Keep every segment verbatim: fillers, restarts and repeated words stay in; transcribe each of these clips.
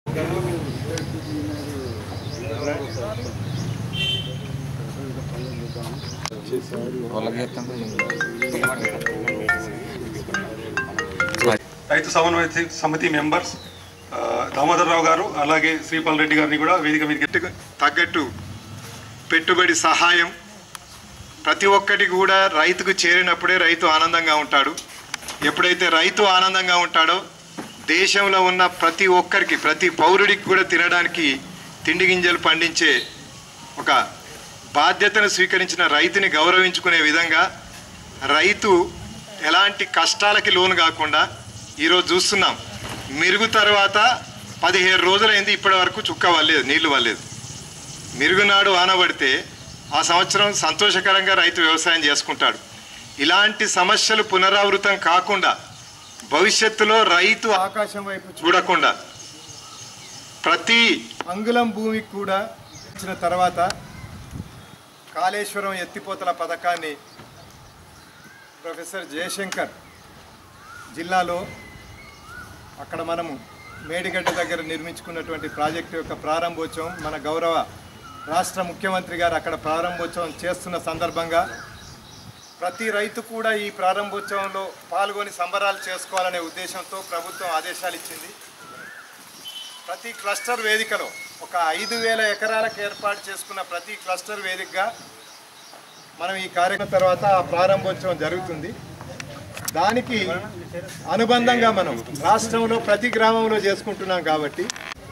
రైతు సమన్వయ సమితి మెంబర్స్ దామోదర్ రావు గారు అలాగే శ్రీపాల్ రెడ్డి గారిని కూడా వేదిక మీద తగ్గట్టు పెట్టుబడి సహాయం ప్రతి ఒక్కటి కూడా రైతుకు చేరినప్పుడే రైతు ఆనందంగా ఉంటాడు. ఎప్పుడైతే రైతు ఆనందంగా ఉంటాడో దేశంలో ఉన్న ప్రతి ఒక్కరికి ప్రతి పౌరుడికి కూడా తినడానికి తిండి గింజలు పండించే ఒక బాధ్యతను స్వీకరించిన రైతుని గౌరవించుకునే విధంగా రైతు ఎలాంటి కష్టాలకి లోను కాకుండా ఈరోజు చూస్తున్నాం. మిరుగు తర్వాత పదిహేడు రోజులైంది ఇప్పటి వరకు చుక్క వల్లేదు, నీళ్లు వల్లేదు. మిరుగునాడు ఆనబడితే ఆ సంవత్సరం సంతోషకరంగా రైతు వ్యవసాయం చేసుకుంటాడు. ఇలాంటి సమస్యలు పునరావృతం కాకుండా భవిష్యత్తులో రైతు ఆకాశం వైపు చూడకుండా ప్రతి అంగుళం భూమికి కూడా ఇచ్చిన తర్వాత కాళేశ్వరం ఎత్తిపోతల పథకాన్ని ప్రొఫెసర్ జయశంకర్ జిల్లాలో అక్కడ మనము మేడిగడ్డ దగ్గర నిర్మించుకున్నటువంటి ప్రాజెక్టు యొక్క ప్రారంభోత్సవం మన గౌరవ రాష్ట్ర ముఖ్యమంత్రి గారు అక్కడ ప్రారంభోత్సవం చేస్తున్న సందర్భంగా ప్రతి రైతు కూడా ఈ ప్రారంభోత్సవంలో పాల్గొని సంబరాలు చేసుకోవాలనే ఉద్దేశంతో ప్రభుత్వం ఆదేశాలు ఇచ్చింది. ప్రతి క్లస్టర్ వేదికలో ఒక ఐదు వేల ఎకరాలకు ఏర్పాటు చేసుకున్న ప్రతి క్లస్టర్ వేదికగా మనం ఈ కార్యక్రమం తర్వాత ఆ ప్రారంభోత్సవం జరుగుతుంది. దానికి అనుబంధంగా మనం రాష్ట్రంలో ప్రతి గ్రామంలో చేసుకుంటున్నాం కాబట్టి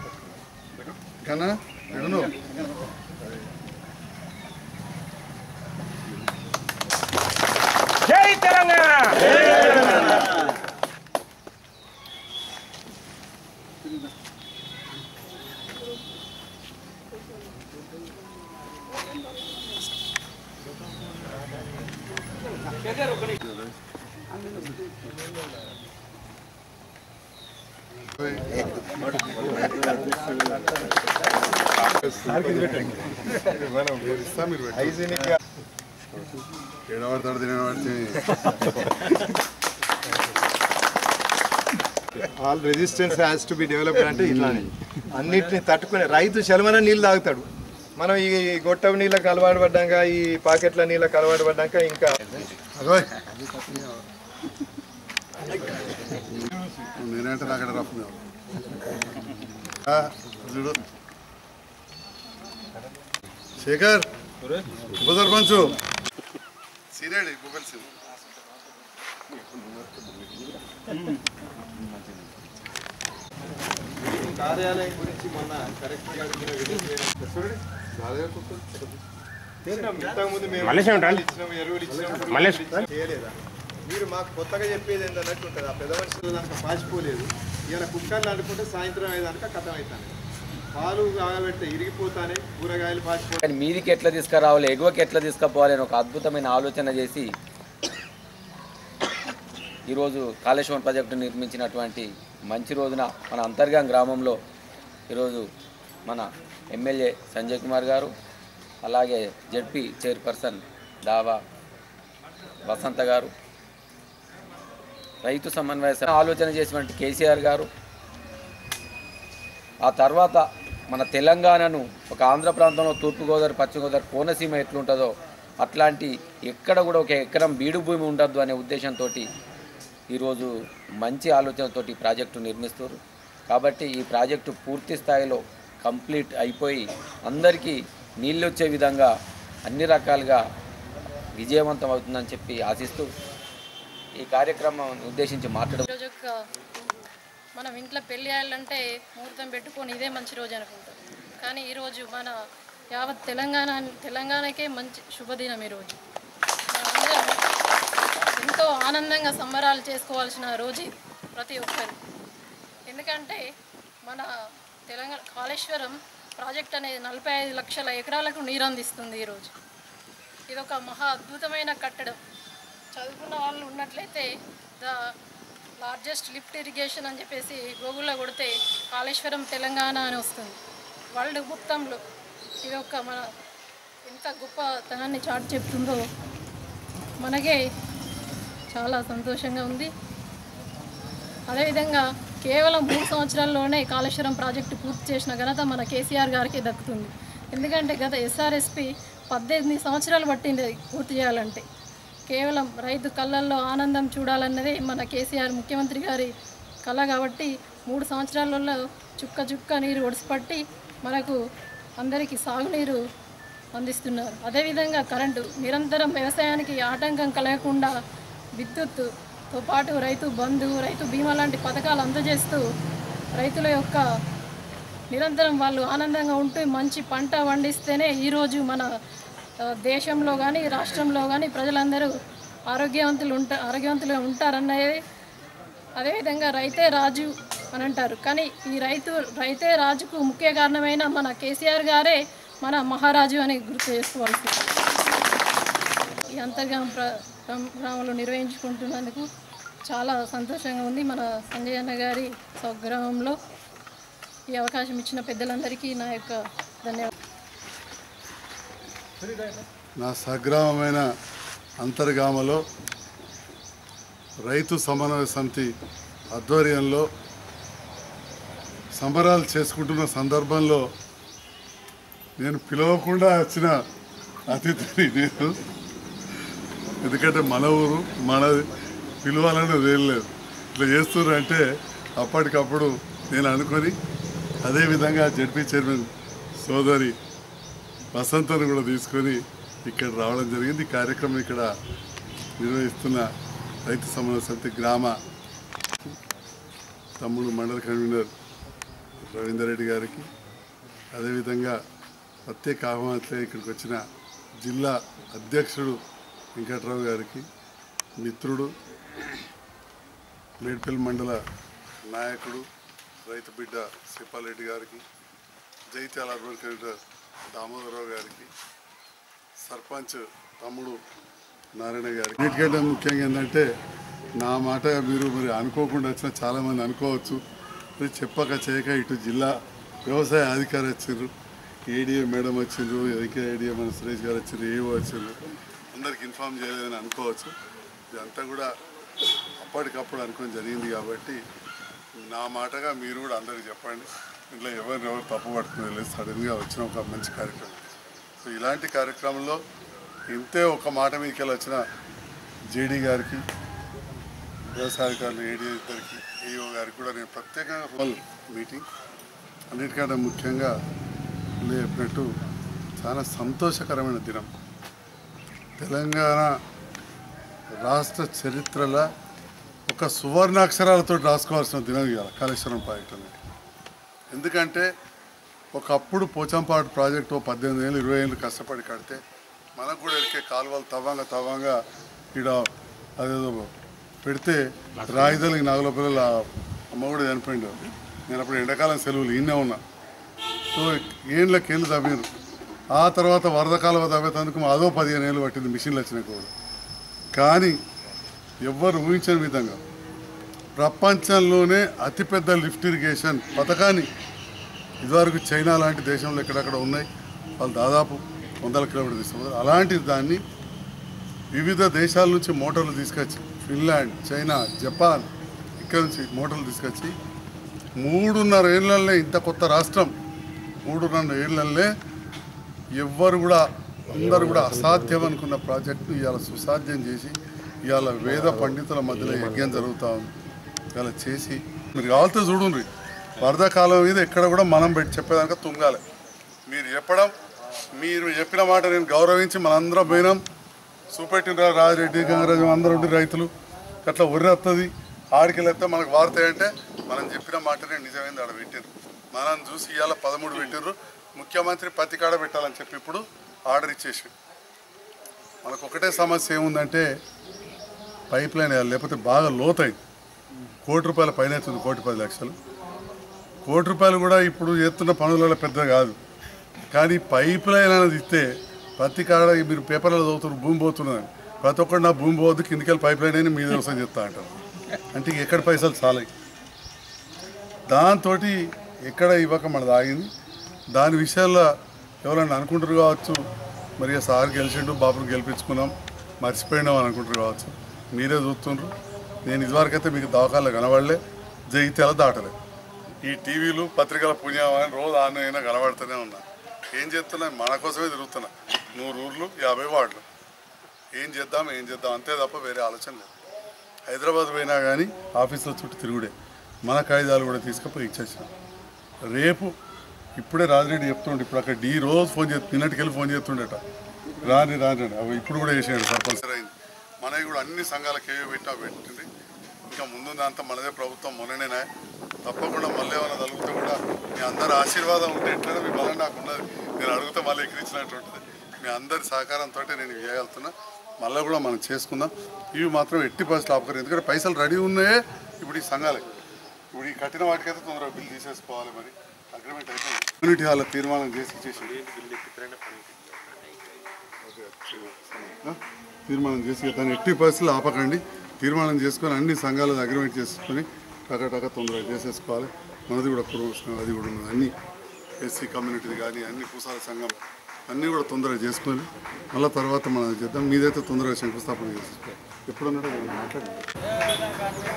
జై తెలంగాణ. ఏడవడతాడు తినబడితే all resistance has to be developed అంటే ఇట్లానే అన్నిటిని తట్టుకునే రైతు శలమన నీళ్ళు తాగుతాడు. మనం ఈ గొట్టం నీళ్ళకి అలవాటు పడ్డాక ఈ పాకెట్ల నీళ్ళకి అలవాటు పడ్డాక ఇంకా నేనంటే అక్కడ రఫ్ చూడు శేఖర్ ఉప సర్పంచ్ సీనియర్ మొబైల్ సీన్ కార్యాలయం గురించి మొన్న కరెక్ట్గా ఇంతకుముందు మేము ఇచ్చినాము ఎరువులు ఇచ్చినాము చేయలేదా? మీరు మాకు కొత్తగా చెప్పేది ఏంటన్నట్టు ఉంటుంది. ఆ పెద్ద మనుషులు దానికి పాచిపోలేదు. ఇలా కుక్కర్లు అనుకుంటే సాయంత్రం అయ్యేదానిక కథం అవుతాను. పాలు కాగబెడితే ఇరిగిపోతానే కూరగాయలు పాచిపో కానీ మీదికి ఎట్లా తీసుకురావాలి, ఎగువకి ఎట్లా తీసుకుపోవాలి అని ఒక అద్భుతమైన ఆలోచన చేసి ఈరోజు కాళేశ్వరం ప్రాజెక్టు నిర్మించినటువంటి మంచి రోజున మన అంతర్గాం గ్రామంలో ఈరోజు మన ఎమ్మెల్యే సంజయ్ కుమార్ గారు అలాగే జెడ్పీ చైర్పర్సన్ దావా వసంత గారు, రైతు సమన్వయ ఆలోచన చేసినటువంటి కేసీఆర్ గారు, ఆ తర్వాత మన తెలంగాణను ఒక ఆంధ్ర ప్రాంతంలో తూర్పుగోదావరి పశ్చిమ గోదావరి కోనసీమ ఎట్లుంటుందో అట్లాంటి ఎక్కడ కూడా ఒక ఎకరం బీడు భూమి ఉండద్దు అనే ఉద్దేశంతో ఈరోజు మంచి ఆలోచనతోటి ప్రాజెక్టు నిర్మిస్తారు. కాబట్టి ఈ ప్రాజెక్టు పూర్తి స్థాయిలో కంప్లీట్ అయిపోయి అందరికీ నీళ్ళు వచ్చే విధంగా అన్ని రకాలుగా విజయవంతం అవుతుందని చెప్పి ఆశిస్తూ ఈ కార్యక్రమం ఉద్దేశించి మాట్లాడు. మనం ఇంట్లో పెళ్ళి అయ్యాలంటే ముహూర్తం పెట్టుకొని ఇదే మంచి రోజు అనుకుంటాం. కానీ ఈరోజు మన యావత్ తెలంగాణ తెలంగాణకే మంచి శుభదినం. ఈరోజు ఎంతో ఆనందంగా సంబరాలు చేసుకోవాల్సిన రోజు ప్రతి ఒక్కరు. ఎందుకంటే మన తెలంగాణ కాళేశ్వరం ప్రాజెక్ట్ అనేది నలభై ఐదు లక్షల ఎకరాలకు నీరు అందిస్తుంది. ఈరోజు ఇది ఒక మహా అద్భుతమైన కట్టడం. చదువుకున్న వాళ్ళు ఉన్నట్లయితే ద లార్జెస్ట్ లిఫ్ట్ ఇరిగేషన్ అని చెప్పేసి గూగుల్లో కొడితే కాళేశ్వరం తెలంగాణ అని వస్తుంది. వరల్డ్ మొత్తంలో ఇది ఒక మన ఎంత గొప్పతనాన్ని చాటి చెప్తుందో మనకే చాలా సంతోషంగా ఉంది. అదేవిధంగా కేవలం మూడు సంవత్సరాల్లోనే కాళేశ్వరం ప్రాజెక్టు పూర్తి చేసిన ఘనత మన కేసీఆర్ గారికి దక్కుతుంది. ఎందుకంటే గత ఎస్ఆర్ఎస్పి పద్దెనిమిది సంవత్సరాలు పట్టింది పూర్తి చేయాలంటే. కేవలం రైతు కళ్ళల్లో ఆనందం చూడాలన్నదే మన కేసీఆర్ ముఖ్యమంత్రి గారి కళ. కాబట్టి మూడు సంవత్సరాలలో చుక్క చుక్క నీరు ఒడిసిపట్టి మనకు అందరికీ సాగునీరు అందిస్తున్నారు. అదేవిధంగా కరెంటు నిరంతరం వ్యవసాయానికి ఆటంకం కలగకుండా విద్యుత్తుతో పాటు రైతు బంధు, రైతు బీమా లాంటి పథకాలు అందజేస్తూ రైతుల యొక్క నిరంతరం వాళ్ళు ఆనందంగా ఉంటూ మంచి పంట పండిస్తేనే ఈరోజు మన దేశంలో కానీ రాష్ట్రంలో కానీ ప్రజలందరూ ఆరోగ్యవంతులు ఉంటా ఆరోగ్యవంతులుగా ఉంటారన్నది. అదేవిధంగా రైతే రాజు అని అంటారు, కానీ ఈ రైతు రైతే రాజుకు ముఖ్య కారణమైన మన కేసీఆర్ గారే మన మహారాజు అని గుర్తు చేసుకోవాల్సింది. ఈ అంతర్గామ గ్రామంలో నిర్వహించుకుంటున్నందుకు చాలా సంతోషంగా ఉంది. మన సంజయ్ అన్న గారి స్వగ్రామంలో ఈ అవకాశం ఇచ్చిన పెద్దలందరికీ నా యొక్క ధన్యవాదాలు. నా స్వగ్రామమైన అంతర్గామలో రైతు సమన్వయ సమితి ఆధ్వర్యంలో సంబరాలు చేసుకుంటున్న సందర్భంలో నేను పిలవకుండా వచ్చిన అతిథిని నేను, ఎందుకంటే మన ఊరు మనది, పిలవాలని వేయలేదు. ఇట్లా చేస్తున్నారంటే అప్పటికప్పుడు నేను అనుకొని అదేవిధంగా జడ్పీ చైర్మన్ సోదరి వసంతను కూడా తీసుకొని ఇక్కడ రావడం జరిగింది. ఈ కార్యక్రమం ఇక్కడ నిర్వహిస్తున్న రైతు సమన్వయ సమితి గ్రామ తమ్ముడు మండల కన్వీనర్ రవీందర్ రెడ్డి గారికి, అదేవిధంగా ప్రత్యేక ఆహ్వానితులై ఇక్కడికి వచ్చిన జిల్లా అధ్యక్షుడు వెంకట్రావు గారికి, మిత్రుడు మేడ్పల్లి మండల నాయకుడు రైతు బిడ్డ శ్రీపాల్ గారికి, జైత్యాల అర్బన్ కలెక్టర్ దామోదరరావు గారికి, సర్పంచ్ తమ్ముడు నారాయణ గారికి. వీటికంటే ముఖ్యంగా ఏంటంటే నా మాట మీరు మరి అనుకోకుండా వచ్చిన చాలామంది అనుకోవచ్చు, చెప్పక చేయక ఇటు జిల్లా వ్యవసాయ అధికారి వచ్చిండ్రు, ఏడీఏ మేడం వచ్చిండ్రు, ఏకే ఏడీఏ మన సురేష్ గారు వచ్చిండ్రు, ఏఓ వచ్చిండ్రు, అందరికి ఇన్ఫామ్ చేయలేదని అనుకోవచ్చు. ఇదంతా కూడా అప్పటికప్పుడు అనుకొని జరిగింది. కాబట్టి నా మాటగా మీరు కూడా అందరికి చెప్పండి, ఇంట్లో ఎవరిని ఎవరు తప్పు పడుతుంది లేదు, సడన్గా వచ్చిన ఒక మంచి కార్యక్రమం. సో ఇలాంటి కార్యక్రమంలో ఇంతే ఒక మాట మీకెళ్ళి వచ్చిన జేడీ గారికి, వ్యవసాయకారులు ఏడీ ఇద్దరికి, ఏఓ గారికి కూడా నేను ప్రత్యేకంగా ఫోన్ మీటింగ్. అన్నిటికంటే ముఖ్యంగా చెప్పినట్టు చాలా సంతోషకరమైన దినం. తెలంగాణ రాష్ట్ర చరిత్రలో ఒక సువర్ణాక్షరాలతో రాసుకోవాల్సిన దినం ఇవాళ కాళేశ్వరం ప్రాజెక్టు అనేది. ఎందుకంటే ఒకప్పుడు పోచంపాడు ప్రాజెక్టు పద్దెనిమిది ఏళ్ళు ఇరవై ఏళ్ళు కష్టపడి కడితే మనకు కూడా ఎరికే కాలువలు తవ్వంగా తవ్వంగా ఇక్కడ అదేదో పెడితే రాయిదలకి నాగుల పిల్లల అమ్మ కూడా చనిపోయిండు. నేను అప్పుడు ఎండాకాలం సెలవులు ఈయనే ఉన్నా. సో ఏళ్ళకి ఏళ్ళు తవ్వారు. ఆ తర్వాత వరద కాలువ తవ్వేందుకు అదో పదిహేను ఏళ్ళు పట్టింది మిషన్లు వచ్చినాయి కూడా. కానీ ఎవ్వరు ఊహించని విధంగా ప్రపంచంలోనే అతిపెద్ద లిఫ్ట్ ఇరిగేషన్ పథకాన్ని ఇదివరకు చైనా లాంటి దేశంలో ఎక్కడెక్కడ ఉన్నాయి, వాళ్ళు దాదాపు వందల కిలోమీటర్లు తీసుకున్నారు. అలాంటి దాన్ని వివిధ దేశాల నుంచి మోటార్లు తీసుకొచ్చి, ఫిన్లాండ్, చైనా, జపాన్, ఇక్కడ నుంచి మోటార్లు తీసుకొచ్చి మూడున్నర ఏళ్ళనే ఇంత కొత్త రాష్ట్రం మూడున్నర ఏళ్ళనే ఎవ్వరు కూడా అందరూ కూడా అసాధ్యం అనుకున్న ప్రాజెక్టును ఇవాళ సుసాధ్యం చేసి ఇవాళ వేద పండితుల మధ్యలో యజ్ఞం జరుగుతూ ఉంది. ఇవాళ చేసి మీరు కావాలితే చూడండి, వరదకాలం మీద ఎక్కడ కూడా మనం పెట్టి చెప్పేదాక తుంగాలి. మీరు చెప్పడం, మీరు చెప్పిన మాట నేను గౌరవించి మనందరం పోయినాం. చూపెట్టిన రాజిరెడ్డి, గంగరాజు అందరూ ఉండి రైతులు అట్లా ఉర్రి వస్తుంది, ఆడికి వెళ్తే మనకు వార్తాయంటే మనం చెప్పిన మాటనే నిజమైంది ఆడ పెట్టారు. మనం చూసి ఇవాళ పదమూడు పెట్టారు. ముఖ్యమంత్రి పత్తి కాడ పెట్టాలని చెప్పి ఇప్పుడు ఆర్డర్ ఇచ్చేసి, మనకు ఒకటే సమస్య ఏముందంటే పైప్ లైన్ వేయాలి, లేకపోతే బాగా లోతైంది. కోటి రూపాయల పైన అవుతుంది, కోటి పది లక్షలు. కోటి రూపాయలు కూడా ఇప్పుడు చేస్తున్న పనులలో పెద్ద కాదు. కానీ పైప్ లైన్ అనేది ఇస్తే ప్రతి కాడ మీరు పేపర్లో చదువుతున్నారు భూమి పోతున్నదని, ప్రతి ఒక్కరు నా భూమి పోవద్దు కిందికెళ్ళి పైప్ లైన్ అయినా మీద వ్యవసాయం చెప్తా అంటారు. అంటే ఎక్కడ పైసలు చాలాయి. దాంతో ఎక్కడ ఇవ్వక మనది ఆగింది. దాని విషయాల్లో ఎవరైనా అనుకుంటారు కావచ్చు, మరి సార్ గెలిచిండు బాబును గెలిపించుకున్నాం మర్చిపోయినాం అని అనుకుంటారు కావచ్చు. మీరే చూస్తుండ్రు. నేను ఇదివరకైతే మీకు దవాఖానలో కనబడలే, జగిత్యాల దాటలేదు. ఈ టీవీలు పత్రికల పుణ్యమని రోజు ఆనైనా కనబడుతూనే ఉన్నా. ఏం చేస్తున్నా మన కోసమే తిరుగుతున్నా. నూరు ఊర్లు యాభై వార్డులు ఏం చేద్దాం ఏం చేద్దాం అంతే తప్ప వేరే ఆలోచన లేదు. హైదరాబాద్ పోయినా కానీ ఆఫీసుల చుట్టూ తిరుగుడే. మన కాగితాలు కూడా తీసుకుపోయి ఇచ్చేసాం. రేపు ఇప్పుడే రాజిరెడ్డి చెప్తుండే, ఇప్పుడు అక్కడ డీ రోజు ఫోన్ చేస్తు నిన్నటికి వెళ్ళి ఫోన్ చేస్తుండేట, రాని రాని అవి ఇప్పుడు కూడా వేసాడు సర్పంచ్ అయింది. మనవి కూడా అన్ని సంఘాలకు ఏవో పెట్టినా పెట్టింది. ఇంకా ముందుందంతా మనదే ప్రభుత్వం మొన్ననే. తప్పకుండా మళ్ళీ ఏమైనా తలుగుతూ కూడా మీ అందరి ఆశీర్వాదం ఉంటే ఎట్లయినా మీ బలం నాకు ఉన్నది. నేను అడిగితే మళ్ళీ ఎక్కిరించినట్టు ఉంటుంది. మీ అందరి సహకారంతో నేను చేయగలుగుతున్నా. మళ్ళీ కూడా మనం చేసుకుందాం. ఇవి మాత్రం ఎట్టి పరిస్థితులు ఆపుకోరు. ఎందుకంటే పైసలు రెడీ ఉన్నాయే ఇప్పుడు ఈ సంఘాలకి. ఇప్పుడు ఈ కట్టిన వాటికైతే తొందరగా బిల్ తీసేసుకోవాలి. మరి అగ్రిమెంట్ అయిపోయింది. కమ్యూనిటీ హాల్ తీర్మానం చేసి ఇచ్చేసి తీర్మానం చేసి దాన్ని ఎట్టి పరిస్థితులు ఆపకండి. తీర్మానం చేసుకొని అన్ని సంఘాలను అగ్రిమెంట్ చేసుకొని టకటక తొందరగా చేసేసుకోవాలి. మనది కూడా కురువు అది కూడా ఉన్నది. అన్ని ఎస్సీ కమ్యూనిటీది కానీ అన్ని పూసాల సంఘం అన్నీ కూడా తొందరగా చేసుకొని మళ్ళీ తర్వాత మనం చేద్దాం. మీదైతే తొందరగా శంకుస్థాపన చేసుకోవాలి. ఎప్పుడన్నాడో మాట్లాడండి.